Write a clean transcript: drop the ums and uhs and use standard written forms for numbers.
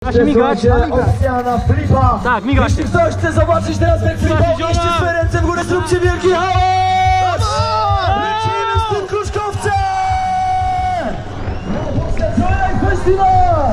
Migać. Opcja na flipa. Tak, migać. Jeśli ktoś chce zobaczyć teraz jak flipa, weźcie swoje ręce w górę, zróbcie wielki hałas! Lecimy z tym kruszkowcem! Festiwal!